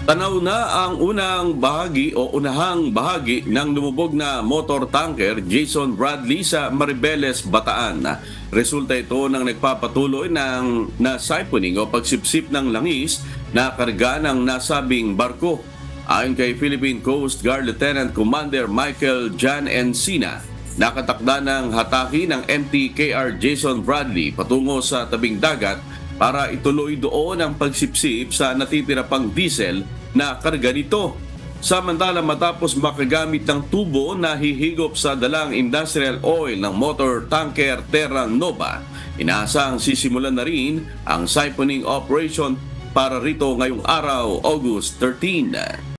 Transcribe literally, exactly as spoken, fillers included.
Tanaw na ang unang bahagi o unahang bahagi ng lumubog na motor tanker Jason Bradley sa Maribeles, Bataan. Resulta ito ng nagpapatuloy ng na-siphoning o pagsipsip ng langis na karga ng nasabing barko. Ayon kay Philippine Coast Guard Lieutenant Commander Michael Jan Encina, nakatakda ng hatake ng M T K R Jason Bradley patungo sa tabing dagat para ituloy doon ang pagsipsip sa natitira pang diesel na karga nito. Samantala, matapos makagamit ng tubo na hihigop sa dalang industrial oil ng motor tanker Terra Nova, inaasang sisimulan na rin ang siphoning operation para rito ngayong araw, August thirteenth.